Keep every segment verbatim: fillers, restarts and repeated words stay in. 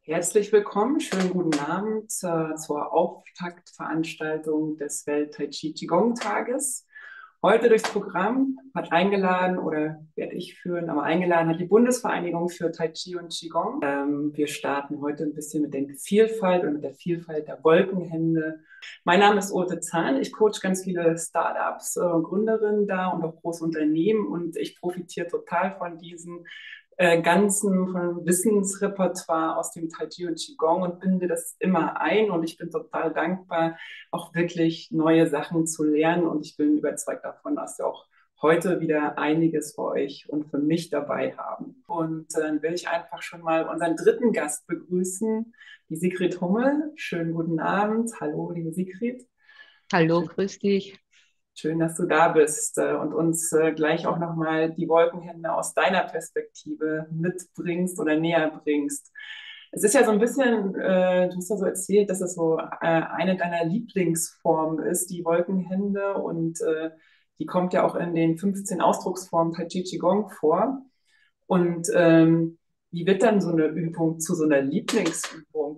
Herzlich willkommen, schönen guten Abend äh, zur Auftaktveranstaltung des Welt-Tai Chi Qigong Tages. Heute durchs Programm hat eingeladen oder werde ich führen, aber eingeladen hat die Bundesvereinigung für Tai Chi und Qigong. Ähm, wir starten heute ein bisschen mit der Vielfalt und mit der Vielfalt der Wolkenhände. Mein Name ist Ute Zahn. Ich coach ganz viele Startups, äh, Gründerinnen da und auch große Unternehmen und ich profitiere total von diesen äh, ganzen von Wissensrepertoire aus dem Tai Chi und Qigong und binde das immer ein. Und ich bin total dankbar, auch wirklich neue Sachen zu lernen. Und ich bin überzeugt davon, dass wir auch heute wieder einiges für euch und für mich dabei haben. Und äh, dann will ich einfach schon mal unseren dritten Gast begrüßen, die Sigrid Hummel. Schönen guten Abend. Hallo, liebe Sigrid. Hallo, Schön, grüß dich. schön, dass du da bist äh, und uns äh, gleich auch nochmal die Wolkenhände aus deiner Perspektive mitbringst oder näher bringst. Es ist ja so ein bisschen, äh, du hast ja so erzählt, dass es so äh, eine deiner Lieblingsformen ist, die Wolkenhände, und äh, die kommt ja auch in den fünfzehn Ausdrucksformen Tai Chi Qigong vor. Und ähm, wie wird dann so eine Übung zu so einer Lieblingsübung?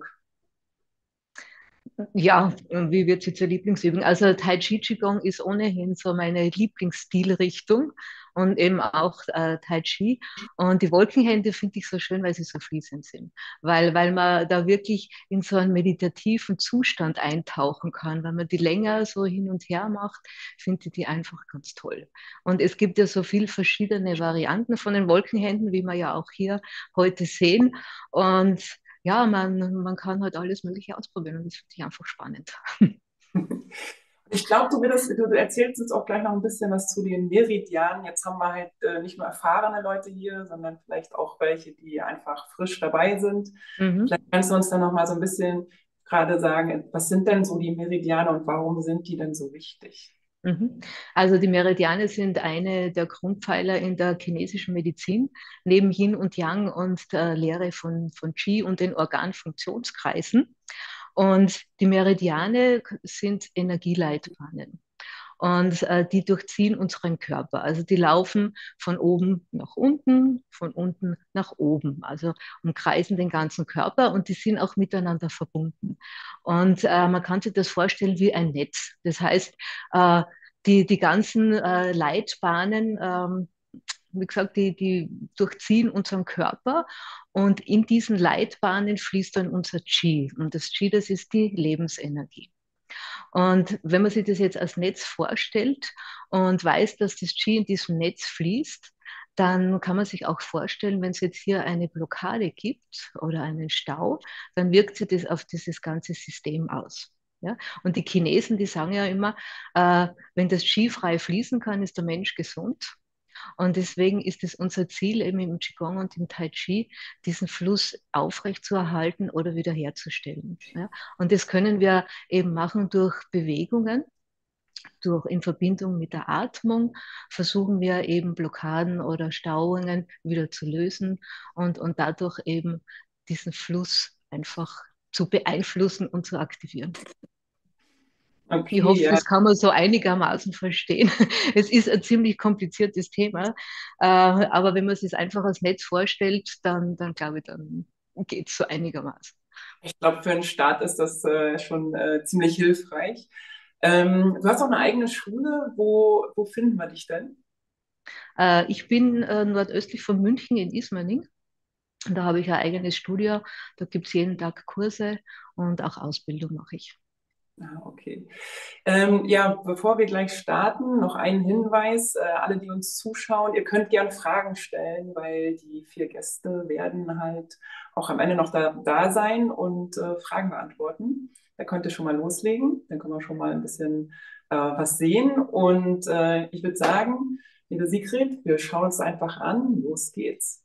Ja, wie wird sie zur Lieblingsübung? Also Tai Chi Qigong ist ohnehin so meine Lieblingsstilrichtung und eben auch äh, Tai Chi. Und die Wolkenhände finde ich so schön, weil sie so fließend sind. Weil, weil man da wirklich in so einen meditativen Zustand eintauchen kann. Wenn man die länger so hin und her macht, finde ich die einfach ganz toll. Und es gibt ja so viele verschiedene Varianten von den Wolkenhänden, wie wir ja auch hier heute sehen. Und ja, man, man kann halt alles Mögliche ausprobieren und das finde ich einfach spannend. Ich glaube, du, würdest- du erzählst uns auch gleich noch ein bisschen was zu den Meridianen. Jetzt haben wir halt äh, nicht nur erfahrene Leute hier, sondern vielleicht auch welche, die einfach frisch dabei sind. Mhm. Vielleicht kannst du uns dann noch mal so ein bisschen gerade sagen, was sind denn so die Meridiane und warum sind die denn so wichtig? Mhm. Also die Meridiane sind eine der Grundpfeiler in der chinesischen Medizin, neben Yin und Yang und der Lehre von, von Qi und den Organfunktionskreisen. Und die Meridiane sind Energieleitbahnen. Und äh, die durchziehen unseren Körper. Also die laufen von oben nach unten, von unten nach oben, also umkreisen den ganzen Körper und die sind auch miteinander verbunden. Und äh, man kann sich das vorstellen wie ein Netz. Das heißt, äh, die, die ganzen äh, Leitbahnen, ähm, wie gesagt, die, die durchziehen unseren Körper und in diesen Leitbahnen fließt dann unser Qi. Und das Qi, das ist die Lebensenergie. Und wenn man sich das jetzt als Netz vorstellt und weiß, dass das Qi in diesem Netz fließt, dann kann man sich auch vorstellen, wenn es jetzt hier eine Blockade gibt oder einen Stau, dann wirkt sich das auf dieses ganze System aus. Ja? Und die Chinesen, die sagen ja immer, äh, wenn das Qi frei fließen kann, ist der Mensch gesund. Und deswegen ist es unser Ziel, eben im Qigong und im Tai Chi, diesen Fluss aufrechtzuerhalten oder wiederherzustellen. Ja? Und das können wir eben machen durch Bewegungen, durch in Verbindung mit der Atmung versuchen wir eben Blockaden oder Stauungen wieder zu lösen und, und dadurch eben diesen Fluss einfach zu beeinflussen und zu aktivieren. Ich Okay, hoffe, ja, das kann man so einigermaßen verstehen. Es ist ein ziemlich kompliziertes Thema, äh, aber wenn man es sich einfach als Netz vorstellt, dann, dann glaube ich, dann geht es so einigermaßen. ich glaube, für einen Start ist das äh, schon äh, ziemlich hilfreich. Ähm, du hast auch eine eigene Schule. Wo, wo finden wir dich denn? Äh, ich bin äh, nordöstlich von München in Ismaning. Und da habe ich ein eigenes Studio. Da gibt es jeden Tag Kurse und auch Ausbildung mache ich. Ah, okay. Ähm, ja, bevor wir gleich starten, noch ein Hinweis. Äh, alle, die uns zuschauen, ihr könnt gern Fragen stellen, weil die vier Gäste werden halt auch am Ende noch da, da sein und äh, Fragen beantworten. Da könnt ihr schon mal loslegen. Dann können wir schon mal ein bisschen äh, was sehen. Und äh, ich würde sagen, liebe Sigrid, wir schauen uns einfach an. Los geht's.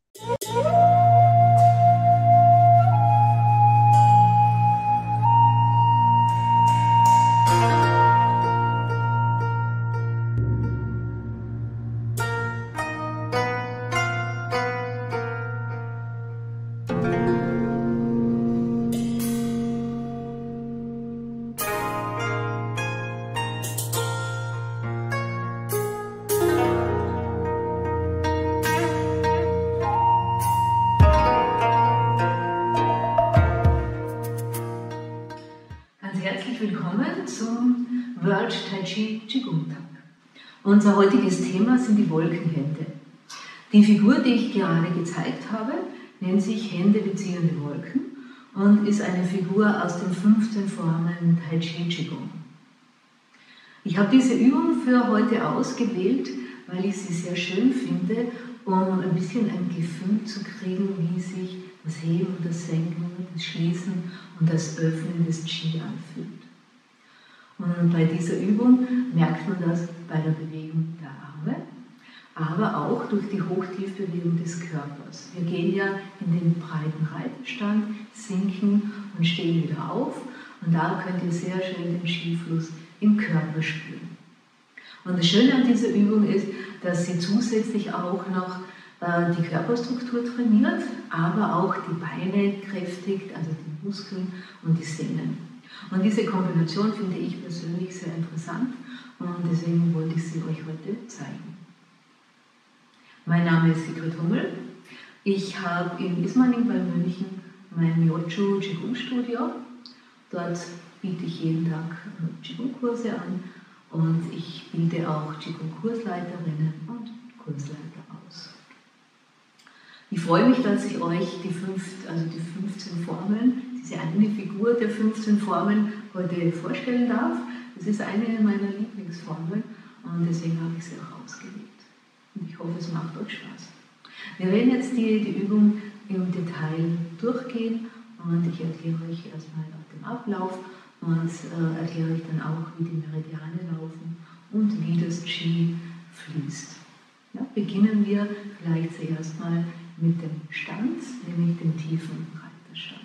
willkommen zum World Tai Chi Qigong Tag. Unser heutiges Thema sind die Wolkenhände. Die Figur, die ich gerade gezeigt habe, nennt sich Hände beziehende Wolken und ist eine Figur aus den fünfzehn Formen Tai Chi Qigong. Ich habe diese Übung für heute ausgewählt, weil ich sie sehr schön finde, um ein bisschen ein Gefühl zu kriegen, wie sich das Heben, das Senken, das Schließen und das Öffnen des Qi anfühlt. Und bei dieser Übung merkt man das bei der Bewegung der Arme, aber auch durch die Hochtiefbewegung des Körpers. Wir gehen ja in den breiten Reiterstand, sinken und stehen wieder auf und da könnt ihr sehr schön den Qi-Fluss im Körper spüren. Und das Schöne an dieser Übung ist, dass sie zusätzlich auch noch äh, die Körperstruktur trainiert, aber auch die Beine kräftigt, also die Muskeln und die Sehnen. Und diese Kombination finde ich persönlich sehr interessant und deswegen wollte ich sie euch heute zeigen. Mein Name ist Sigrid Hummel. Ich habe in Ismaning bei München mein Myochu Qigong Studio. Dort biete ich jeden Tag Qigong-Kurse an und ich bilde auch Qigong-Kursleiterinnen und Kursleiter aus. Ich freue mich, dass ich euch die, fünf, also die fünfzehn Formeln, diese eine Figur der fünfzehn Formeln heute vorstellen darf. Das ist eine meiner Lieblingsformeln und deswegen habe ich sie auch ausgewählt. Und ich hoffe, es macht euch Spaß. Wir werden jetzt die, die Übung im Detail durchgehen und ich erkläre euch erstmal den Ablauf und äh, erkläre euch dann auch, wie die Meridiane laufen und wie das Qi fließt. Ja, beginnen wir vielleicht zuerst mal mit dem Stand, nämlich dem tiefen Reiterstand.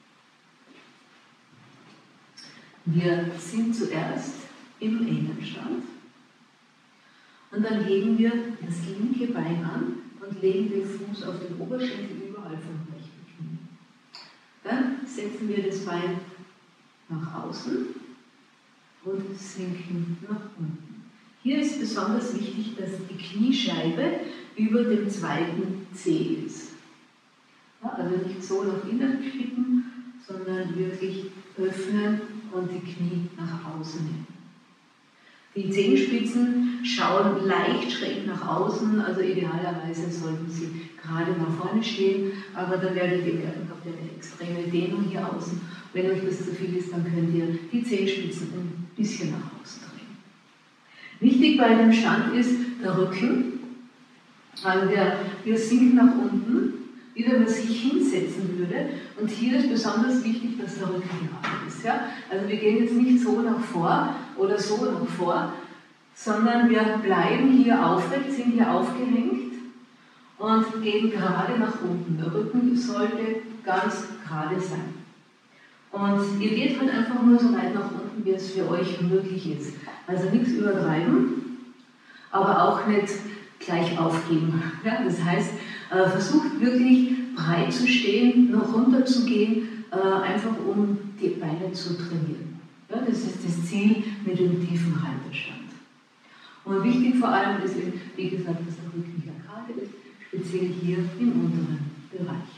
Wir sind zuerst im Innenstand und dann heben wir das linke Bein an und legen den Fuß auf den Oberschenkel überhalb vom rechten Knie. Dann setzen wir das Bein nach außen und sinken nach unten. Hier ist besonders wichtig, dass die Kniescheibe über dem zweiten Zeh ist. Ja, also nicht so nach innen kippen, sondern wirklich öffnen und die Knie nach außen nehmen. Die Zehenspitzen schauen leicht schräg nach außen, also idealerweise sollten sie gerade nach vorne stehen, aber dann werdet ihr merken, habt ihr eine extreme Dehnung hier außen. Wenn euch das zu viel ist, dann könnt ihr die Zehenspitzen ein bisschen nach außen drehen. Wichtig bei dem Stand ist der Rücken. Also der, wir sinken nach unten, wie wenn man sich hinsetzen würde. Und hier ist besonders wichtig, dass der Rücken gerade ist. Ja? Also wir gehen jetzt nicht so nach vor oder so nach vor, sondern wir bleiben hier aufrecht, sind hier aufgehängt und gehen gerade nach unten. Der Rücken sollte ganz gerade sein. Und ihr geht halt einfach nur so weit nach unten, wie es für euch möglich ist. Also nichts übertreiben, aber auch nicht gleich aufgeben. Ja, das heißt, äh, versucht wirklich breit zu stehen, noch runter zu gehen, äh, einfach um die Beine zu trainieren. Ja, das ist das Ziel mit dem tiefen Reiterstand. Und wichtig vor allem ist, wie gesagt, dass der Rücken hier gerade ist, speziell hier im unteren Bereich.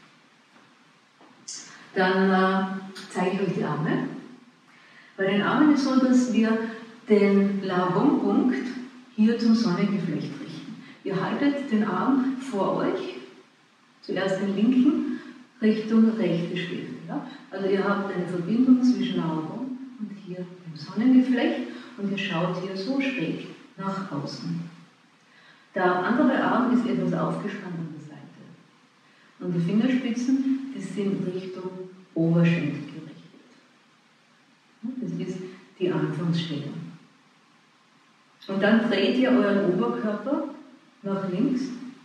Dann äh, zeige ich euch die Arme. Bei den Armen ist es so, dass wir den Lavong-Punkt hier zum Sonnengeflecht richten. Ihr haltet den Arm vor euch, zuerst den linken, Richtung rechte Schläfe. Ja? Also ihr habt eine Verbindung zwischen Lavong und hier dem Sonnengeflecht und ihr schaut hier so schräg nach außen. Der andere Arm ist etwas aufgespannt an der Seite. Und die Fingerspitzen, die sind Richtung Oberschenkel gerichtet. Das ist die Anfangsstellung. Und dann dreht ihr euren Oberkörper nach links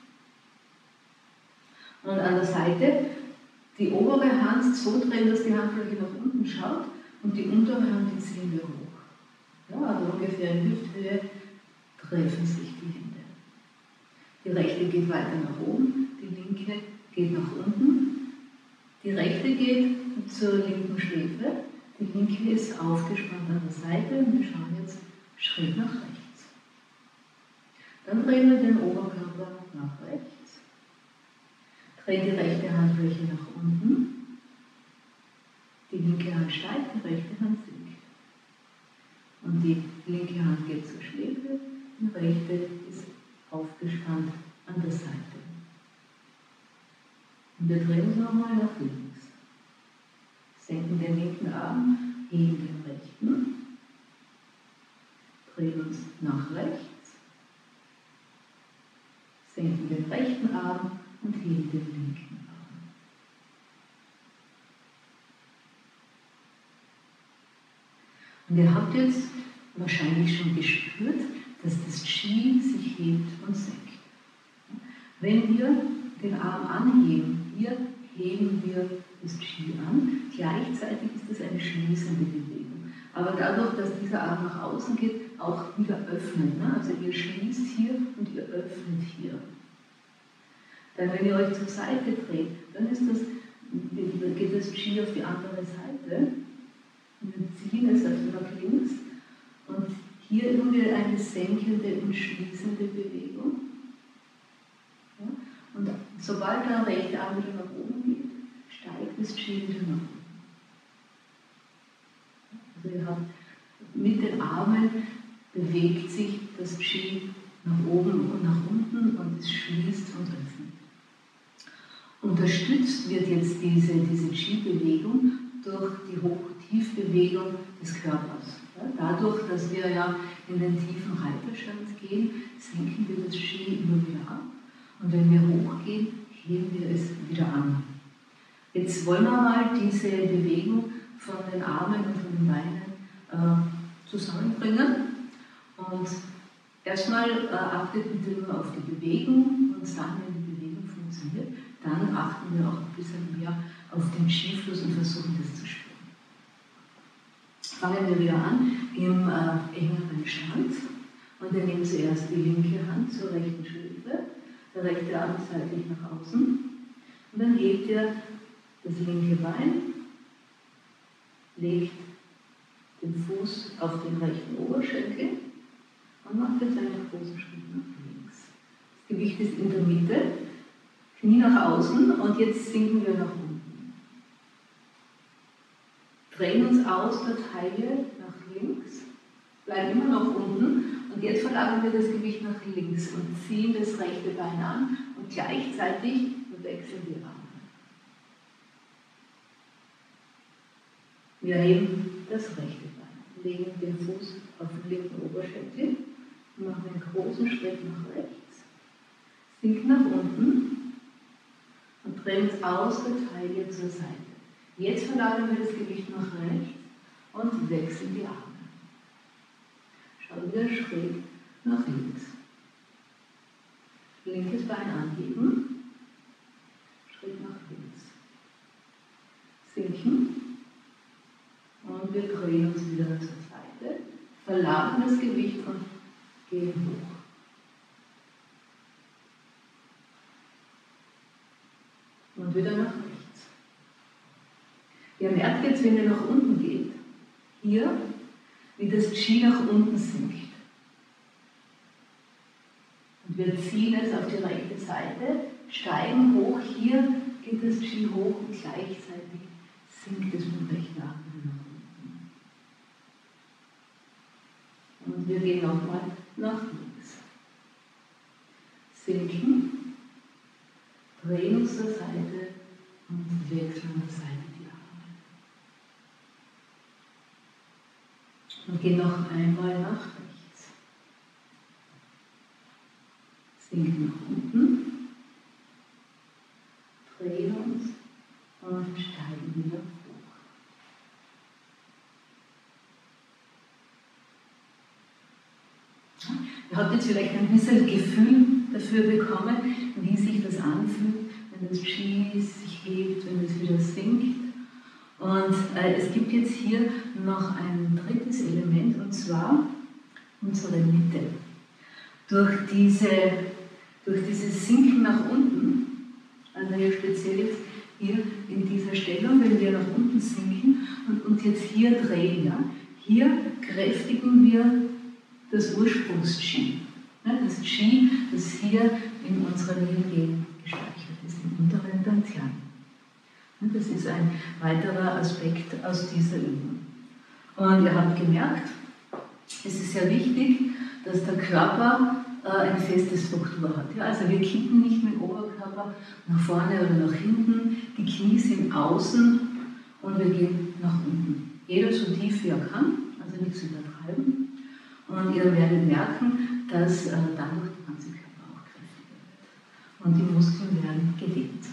und an der Seite die obere Hand so drehen, dass die Handfläche nach unten schaut und die untere Hand, die ziehen wir hoch. Ja, also ungefähr in Hüfthöhe treffen sich die Hände. Die rechte geht weiter nach oben, die linke geht nach unten. Die rechte geht zur linken Schläfe, die linke ist aufgespannt an der Seite und wir schauen jetzt schräg nach rechts. Dann drehen wir den Oberkörper nach rechts, drehen die rechte Handfläche nach unten, die linke Hand steigt, die rechte Hand sinkt. Und die linke Hand geht zur Schläfe, die rechte ist aufgespannt an der Seite. Und wir drehen uns nochmal nach links. Senken den linken Arm, heben den rechten, drehen uns nach rechts, senken den rechten Arm und heben den linken Arm. Und ihr habt jetzt wahrscheinlich schon gespürt, dass das Qi sich hebt und senkt. Wenn wir den Arm anheben, hier heben wir das Qi an, gleichzeitig ist das eine schließende Bewegung. Aber dadurch, dass dieser Arm nach außen geht, auch wieder öffnen. Ne? Also ihr schließt hier und ihr öffnet hier. Dann, wenn ihr euch zur Seite dreht, dann ist das, geht das Qi auf die andere Seite. Und wir ziehen es also nach links. Und hier haben wir eine senkende und schließende Bewegung. Ja? Und sobald der rechte Arm wieder nach oben geht, steigt das Qi wieder nach oben. Also ihr habt mit den Armen bewegt sich das Qi nach oben und nach unten und es schließt und öffnet. Unterstützt wird jetzt diese, diese Qi-Bewegung durch die Hoch-Tief-Bewegung des Körpers. Ja, dadurch, dass wir ja in den tiefen Reiterstand gehen, senken wir das Qi immer wieder ab. Und wenn wir hochgehen, heben wir es wieder an. Jetzt wollen wir mal diese Bewegung von den Armen und von den Beinen äh, zusammenbringen. Und erstmal äh, achtet bitte nur auf die Bewegung und dann, wenn die Bewegung funktioniert, dann achten wir auch ein bisschen mehr auf den Qi-Fluss und versuchen das zu spüren. Fangen wir wieder an im äh, engeren Stand. Und wir nehmen zuerst die linke Hand zur rechten Schläfe, der rechte Arm seitlich nach außen. Und dann hebt ihr das linke Bein, legt den Fuß auf den rechten Oberschenkel und macht jetzt einen großen Schritt nach links. Das Gewicht ist in der Mitte, Knie nach außen und jetzt sinken wir nach unten. Drehen uns aus der Taille nach links, bleiben immer noch unten und jetzt verlagern wir das Gewicht nach links und ziehen das rechte Bein an und gleichzeitig wechseln die Arme. Wir heben das rechte Bein, legen den Fuß auf den linken Oberschenkel, machen einen großen Schritt nach rechts, sinken nach unten und drehen uns aus der Taille zur Seite. Jetzt verlagern wir das Gewicht nach rechts und wechseln die Arme. Schauen wir schräg nach links. Linkes Bein anheben, Schritt nach links. Sinken. Und wir drehen uns wieder zur Seite, verlagern das Gewicht und gehen hoch. Und wieder nach rechts. Ihr merkt jetzt, wenn ihr nach unten geht, hier, wie das Qi nach unten sinkt. Und wir ziehen es auf die rechte Seite, steigen hoch, hier geht das Qi hoch und gleichzeitig sinkt es mit dem rechten Arm nach unten. Und wir gehen nochmal nach links. Sinken, drehen uns zur Seite und wechseln an der Seite die Arme. Und gehen noch einmal nach rechts. Sinken nach unten, drehen uns und steigen wieder hoch. Ihr habt jetzt vielleicht ein bisschen Gefühl dafür bekommen, wie sich das anfühlt, wenn das Qi sich hebt, wenn es wieder sinkt. Und äh, es gibt jetzt hier noch ein drittes Element, und zwar unsere Mitte. Durch, diese, durch dieses Sinken nach unten, also hier speziell jetzt hier in dieser Stellung, wenn wir nach unten sinken und uns jetzt hier drehen, ja, hier kräftigen wir das Ursprungs-Qi. Das Qi, das hier in unserer Linie gespeichert ist, im unteren Dantian. Das ist ein weiterer Aspekt aus dieser Übung. Und ihr habt gemerkt, Es ist sehr wichtig, dass der Körper äh, eine feste Struktur hat. Ja? Also wir kippen nicht mit dem Oberkörper nach vorne oder nach hinten, die Knie sind außen und wir gehen nach unten. Jeder so tief wie er kann, also nichts übertreiben. Und ihr werdet merken, dass äh, dadurch der ganze Körper auch kräftiger wird. Und die Muskeln werden gedehnt.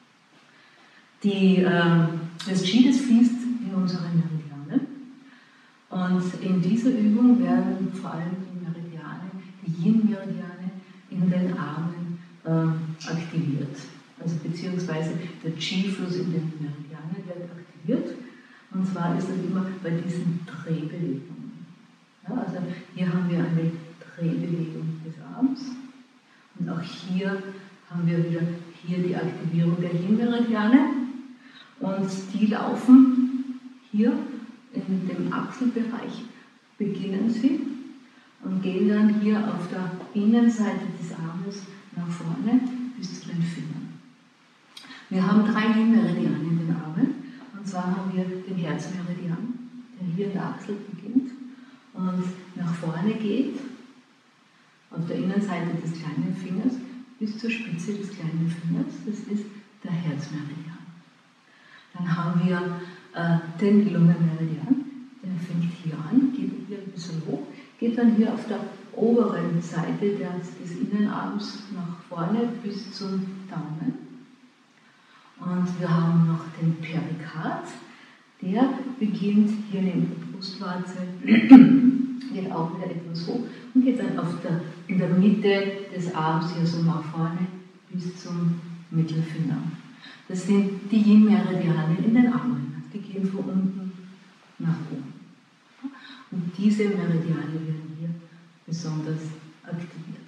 Die, äh, das Qi, das fließt in unsere Meridiane. Und in dieser Übung werden vor allem die Meridiane, die Yin-Meridiane in den Armen äh, aktiviert. Also beziehungsweise der Qi-Fluss in den Meridianen wird aktiviert. Und zwar ist das immer bei diesen Drehbewegungen. Ja, also hier haben wir eine Drehbewegung des Arms. Und auch hier haben wir wieder hier die Aktivierung der Yin-Meridiane. Und die laufen hier in dem Achselbereich, beginnen sie und gehen dann hier auf der Innenseite des Armes nach vorne bis zu den Fingern. Wir haben drei Yin-Meridiane in den Armen. Und zwar haben wir den Herzmeridian, der hier in der Achsel beginnt und nach vorne geht, auf der Innenseite des kleinen Fingers bis zur Spitze des kleinen Fingers. Das ist der Herzmeridian. Dann haben wir äh, den Lungenmeridian, der fängt hier an, geht hier ein bisschen hoch, geht dann hier auf der oberen Seite des, des Innenarms nach vorne bis zum Daumen. Und wir haben noch den Perikard, der beginnt hier neben der Brustwarze, geht auch wieder etwas hoch und geht dann auf der, in der Mitte des Arms hier so nach vorne bis zum Mittelfinger. Das sind die Yin-Meridiane in den Armen, die gehen von unten nach oben. Und diese Meridiane werden hier besonders aktiviert.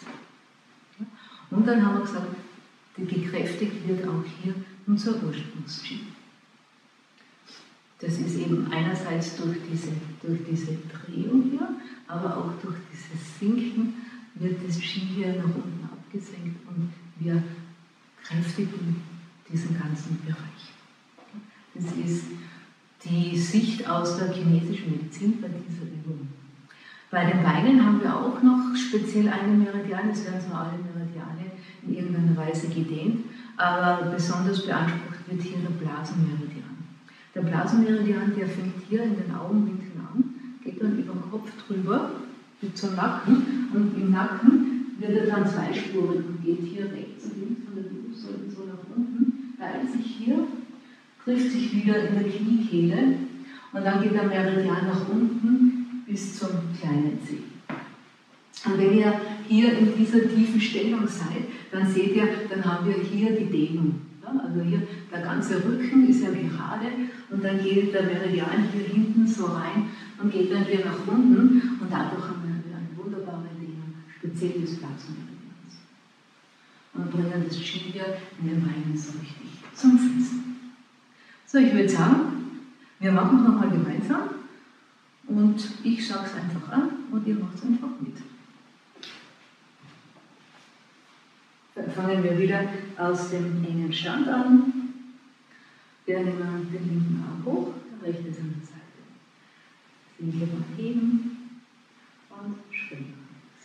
Und dann haben wir gesagt, gekräftigt wird auch hier unser Ursprungs-Qi. Das ist eben einerseits durch diese, durch diese Drehung hier, aber auch durch dieses Sinken wird das Qi hier nach unten abgesenkt und wir kräftigen diesen ganzen Bereich. Das ist die Sicht aus der chinesischen Medizin bei dieser Übung. Bei den Beinen haben wir auch noch speziell eine Meridian, es werden zwar alle Meridiane in irgendeiner Weise gedehnt, aber besonders beansprucht wird hier der Blasenmeridian. Der Blasenmeridian, der fängt hier in den Augenwinkeln an, geht dann über den Kopf drüber, bis zum Nacken und im Nacken wird er dann zweispurig und geht hier rechts und links von der Wirbelsäule so nach unten, teilt sich hier, trifft sich wieder in der Kniekehle und dann geht der Meridian nach unten bis zum kleinen Zeh. Und wenn ihr hier in dieser tiefen Stellung seid, dann seht ihr, dann haben wir hier die Dehnung. Ja, also hier der ganze Rücken ist ja gerade und dann geht der Meridian hier hinten so rein und geht dann wieder nach unten und dadurch haben wir eine wunderbare Dehnung, speziell des Blasenmeridians. Und bringen das Qi hier in den Beinen so richtig zum Fließen. So, ich würde sagen, wir machen es nochmal gemeinsam und ich sage es einfach an und ihr macht es einfach mit. Dann fangen wir wieder aus dem engen Stand an. Wir nehmen den linken Arm hoch, der rechte ist an der Seite. Linke Arm heben und schwingen.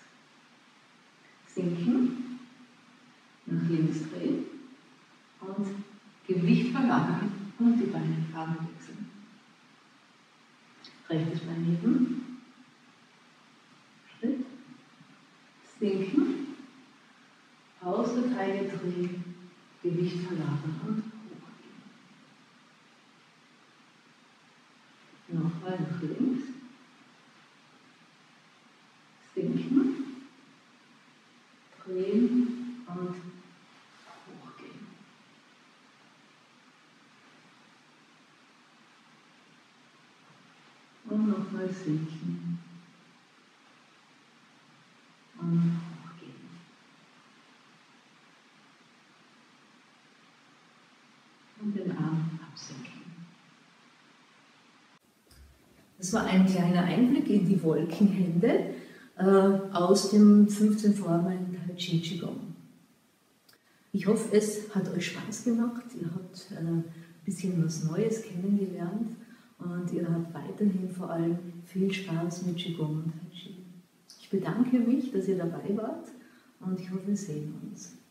Sinken, nach links drehen und Gewicht verlagern und die Beine Farbe wechseln. Rechtes Bein heben, Schritt, sinken, aus der Taille drehen, Gewicht verlagern und hochgehen. Nochmal nach links, sinken, drehen und hochgehen. Und nochmal sinken und hochgehen. Und den Arm absenken. Das war ein kleiner Einblick in die Wolkenhände äh, aus dem fünfzehn Formen Tai Chi Qigong. Ich hoffe, es hat euch Spaß gemacht. Ihr habt äh, ein bisschen was Neues kennengelernt und ihr habt weiterhin vor allem viel Spaß mit Qigong und Tai Chi. Ich bedanke mich, dass ihr dabei wart und ich hoffe, wir sehen uns.